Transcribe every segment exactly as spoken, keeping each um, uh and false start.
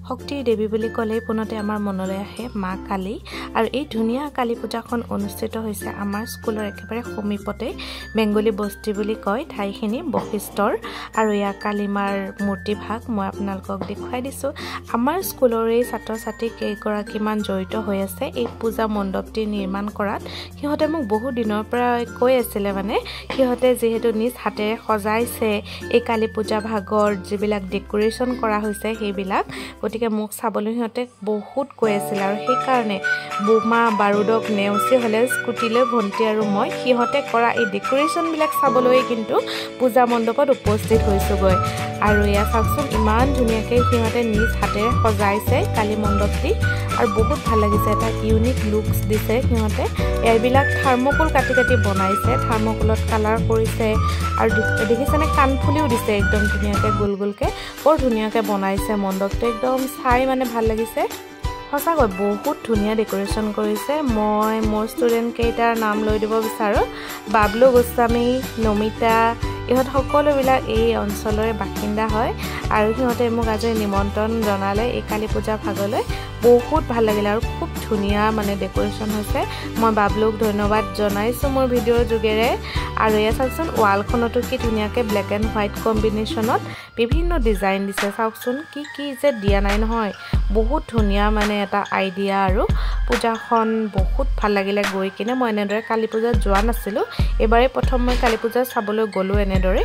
শক্তিৰ দেৱী বুলি ক'লে পুনতে আমাৰ মনলৈ আহে মা কালী আৰু এই ধুনীয়া কালী পূজাখন অনুষ্ঠিত হৈছে আমাৰ স্কুলৰ একেবাৰে সমীপতে বেংগলী বস্তি বুলি কয় ঠাইখিনি বশিষ্ঠৰ আৰু ইয়া কালী মাৰ মূৰ্তি ভাগ মই আপোনালোকক দেখুৱাই দিছো আমাৰ স্কুলৰে ছাত্ৰ ছাত্ৰী কেইগৰাকীমান জড়িত হৈ আছে এই পূজা মণ্ডপটি নিৰ্মাণ কৰাত সিহঁতে মোক বহু দিনৰ পৰা কৈ আছিল মানে সিহঁতে যেহেতু নিজ হাতেৰে সজাইছে এই কালী পূজা ভাগৰ যিবিলাক ডেকোৰেশ্যন কৰা হৈছে সেইবিলাক গতিকে মোক চাবলৈ সিহঁতে বহুত কৈ আছিল আৰু সেই কাৰণে বোমা বাৰুদক নেওচি হলে স্কুটিলৈ ভন্টি আৰু মই সিহঁতে কৰা এই ডেকোৰেশ্যন বিলাক চাবলৈ কিন্তু পূজা মণ্ডপত উপস্থিত হৈছোগৈ আৰু ইয়া চাওকচোন ইমান ধুনীয়াকৈ সিহঁতে নিজ হাতেৰে সজাইছে কালী মণ্ডপটি আৰু বহুত ভাল লাগিছে এটা ইউনিক লুকছ দিছে সিহঁতে এইবিলাক থাৰ্মোকোল কাটি কাটি বনাইছে থাৰ্মোকোলত কালাৰ কৰিছে আৰু দেখিছেনে কাণফুলিও দিছে একদম ধুনীয়াকৈ গোল গোলকৈ বৰ ধুনীয়াকৈ বনাইছে মণ্ডপটো একদম চাই মানে ভাল লাগিছে সঁচাকৈ বহুত ধুনীয়া ডেকোৰেশ্যন কৰিছে মই মোৰ ষ্টুডেণ্ট কেইটাৰ নাম লৈ দিব বিচাৰোঁ বাবলু গোস্বামী নমিতা ইহঁত সকলোবিলাক এই অঞ্চলৰে বাসিন্দা হয় আৰু সিহঁতে মোক আজি নিমন্ত্ৰণ জনালে এই কালী পূজা ভাগলৈ বহুত ভাল লাগিলে আৰু খুব ধুনীয়া মানে ডেকোৰেশ্যন হৈছে মই বাবলুক ধন্যবাদ জনাইছোঁ মোৰ ভিডিঅ'ৰ যোগেৰে আৰু এয়া চাওকচোন ৱালখনতো কি ধুনীয়াকৈ ব্লেক এণ্ড হোৱাইট কম্বিনেশ্যনত বিভিন্ন ডিজাইন দিছে চাওকচোন কি কি যে দিয়া নাই নহয় বহুত ধুনীয়া মানে এটা আইডিয়া আৰু পূজাখন বহুত ভাল লাগিলে গৈ কিনে মই এনেদৰে কালী পূজাত যোৱা নাছিলোঁ এবাৰে প্ৰথম মই কালী পূজা চাবলৈ গ'লোঁ এনেদৰে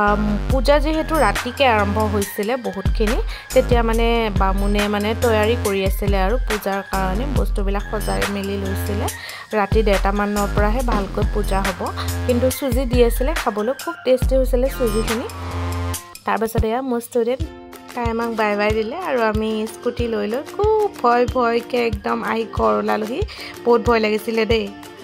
পূজা যিহেতু ৰাতিকে আৰম্ভ হৈছিলে বহুতখিনি তেতিয়া মানে বামুণে মানে তৈয়াৰী কৰি আছিলে আৰু পূজাৰ কাৰণে বস্তুবিলাক সজাই মেলি লৈছিলে ৰাতি ডেৰটামানৰ পৰাহে ভালকৈ পূজা হ'ব কিন্তু চুজি দি আছিলে খাবলৈ খুব টেষ্টি হৈছিলে চুজিখিনি তাৰপাছতে এয়া মোৰ ষ্টুডেণ্ট তাই আমাক বাই বাই দিলে আৰু আমি স্কুটি লৈ লৈ খুব ভয় ভয়কৈ একদম আহি ঘৰ ওলালোহি বহুত ভয় লাগিছিলে দেই